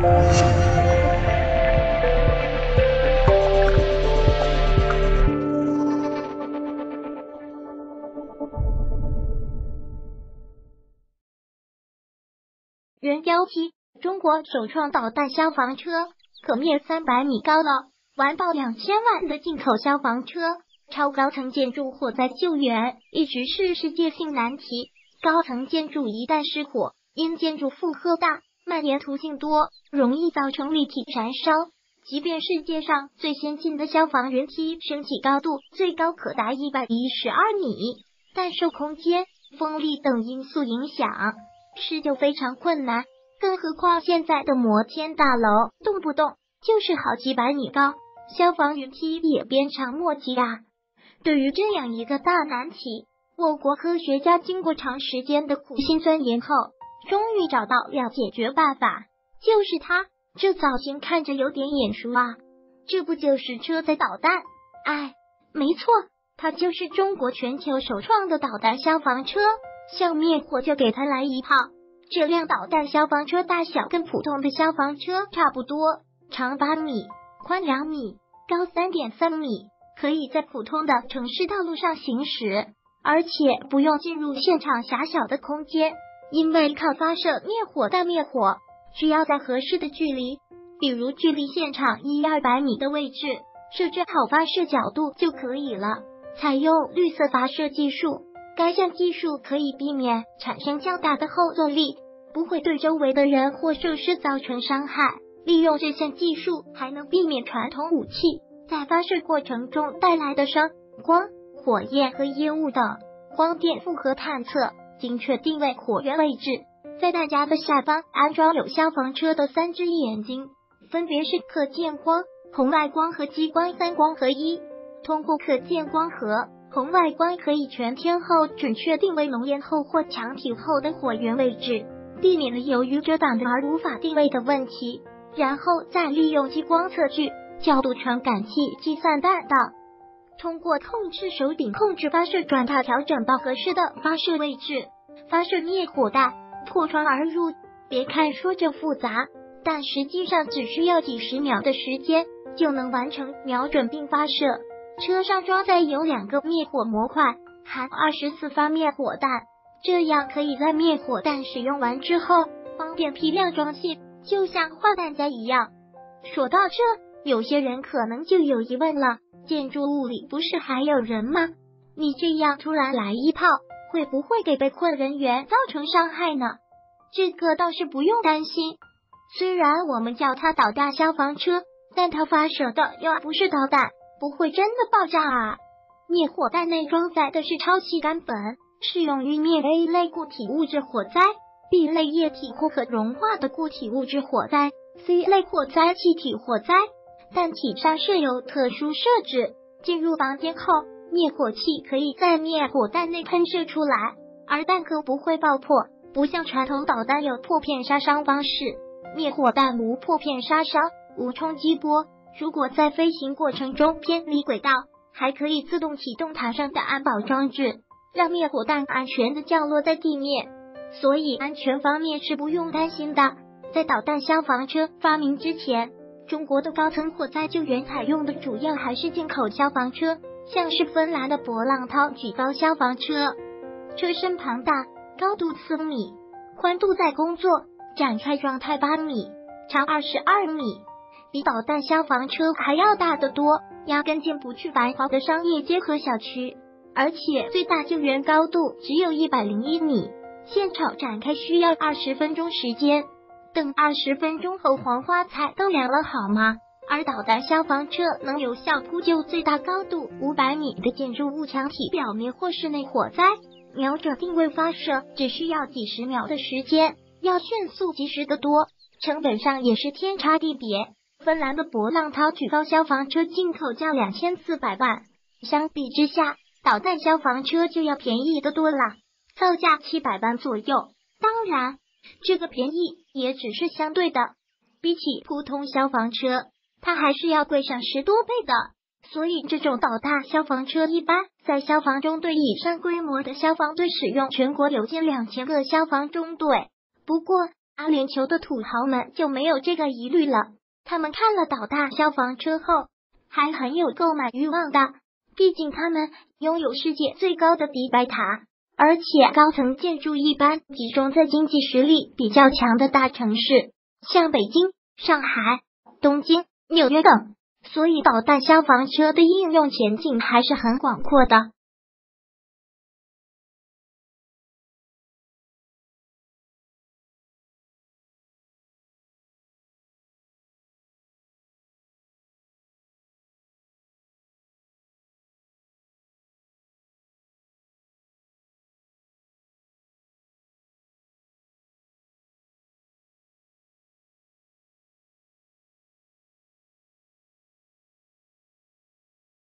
原标题：中国首创导弹消防车，可灭300米高楼，完爆2000万的进口消防车。超高层建筑火灾救援一直是世界性难题。高层建筑一旦失火，因建筑负荷大、蔓延途径多，容易造成立体燃烧。即便世界上最先进的消防云梯升起高度最高可达112米，但受空间、风力等因素影响，施救非常困难。更何况现在的摩天大楼动不动就是好几百米高，消防云梯也鞭长莫及啊。对于这样一个大难题，我国科学家经过长时间的苦心钻研后，终于找到了解决办法，就是它。这造型看着有点眼熟啊，这不就是车载导弹？哎，没错，它就是中国全球首创的导弹消防车。想灭火就给它来一炮。这辆导弹消防车大小跟普通的消防车差不多，长8米，宽2米，高3.3米，可以在普通的城市道路上行驶，而且不用进入现场狭小的空间，因为靠发射灭火弹灭火，只要在合适的距离，比如距离现场100-200米的位置，设置好发射角度就可以了。采用绿色发射技术，该项技术可以避免产生较大的后坐力，不会对周围的人或设施造成伤害。利用这项技术，还能避免传统武器在发射过程中带来的声、光、火焰和烟雾等。光电负荷探测，精确定位火源位置。在大家的下方安装有消防车的3只眼睛，分别是可见光、红外光和激光3光合一。通过可见光和红外光可以全天候准确定位浓烟后或墙体后的火源位置，避免了由于遮挡的而无法定位的问题。然后再利用激光测距、角度传感器计算弹道，通过控制手柄控制发射转塔，调整到合适的发射位置，发射灭火弹，破窗而入。别看说这复杂，但实际上只需要几十秒的时间就能完成瞄准并发射。车上装载有2个灭火模块，含24发灭火弹，这样可以在灭火弹使用完之后方便批量装卸，就像换弹夹一样。说到这，有些人可能就有疑问了，建筑物里不是还有人吗？你这样突然来一炮，会不会给被困人员造成伤害呢？这个倒是不用担心，虽然我们叫它导弹消防车，但它发射的又不是导弹，不会真的爆炸啊。灭火弹内装载的是超细干粉，适用于灭 A 类固体物质火灾、B 类液体或可融化的固体物质火灾、C 类火灾气体火灾。弹体上设有特殊设置，进入房间后，灭火器可以在灭火弹内喷射出来，而弹壳不会爆破，不像传统导弹有破片杀伤方式，灭火弹无破片杀伤，无冲击波。如果在飞行过程中偏离轨道，还可以自动启动塔上的安保装置，让灭火弹安全的降落在地面。所以安全方面是不用担心的。在导弹消防车发明之前，中国的高层火灾救援采用的主要还是进口消防车，像是芬兰的勃浪涛举高消防车，车身庞大，高度4米，宽度在工作展开状态8米，长22米，比导弹消防车还要大得多，压根进不去繁华的商业街和小区，而且最大救援高度只有101米，现场展开需要20分钟时间，等20分钟后黄花菜都凉了好吗？而导弹消防车能有效扑救最大高度500米的建筑物墙体表面或室内火灾，瞄准定位发射只需要几十秒的时间，要迅速及时得多，成本上也是天差地别。芬兰的勃浪涛举高消防车进口价2400万，相比之下，导弹消防车就要便宜得多了，造价700万左右。当然，这个便宜也只是相对的，比起普通消防车，它还是要贵上10多倍的。所以这种导弹消防车一般在消防中队以上规模的消防队使用，全国有近2000个消防中队。不过阿联酋的土豪们就没有这个疑虑了。他们看了导弹消防车后，还很有购买欲望的。毕竟他们拥有世界最高的迪拜塔，而且高层建筑一般集中在经济实力比较强的大城市，像北京、上海、东京、纽约等。所以导弹消防车的应用前景还是很广阔的。